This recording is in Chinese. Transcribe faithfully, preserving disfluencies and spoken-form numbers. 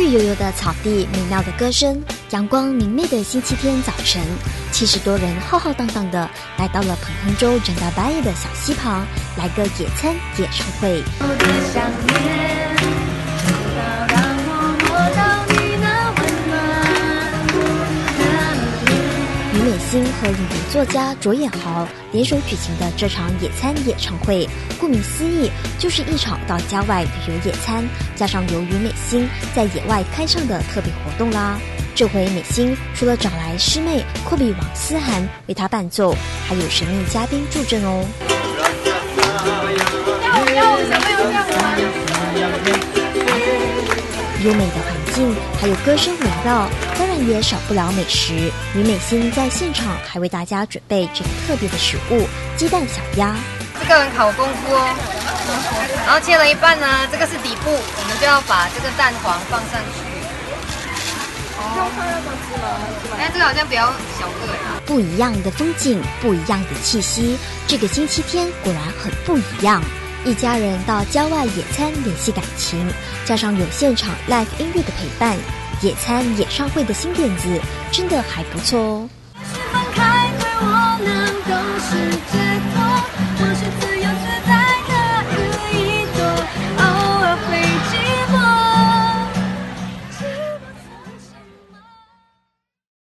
绿油油的草地，美妙的歌声，阳光明媚的星期天早晨，七十多人浩浩荡荡的来到了彭亨州仁大巴耶的小溪旁，来个野餐野唱会。于美心和影评作家卓衍豪联手举行的这场野餐野唱会，顾名思义，就是一场到郊外旅游野餐，加上由于美心在野外开唱的特别活动啦。这回美心除了找来师妹阔比王思涵为她伴奏，还有神秘嘉宾助阵哦。 跳舞跳舞，小朋友跳舞吗？ 优美的环境还有歌声围绕，当然也少不了美食。于美心在现场还为大家准备这个特别的食物——鸡蛋小鸭。 这个很考功夫哦。然后切了一半呢，这个是底部，我们就要把这个蛋黄放上去。哦，哎，这个好像比较小个呀。 不一样的风景，不一样的气息，这个星期天果然很不一样。一家人到郊外野餐联系感情，加上有现场 live 音乐的陪伴，野餐演唱会的新点子真的还不错哦。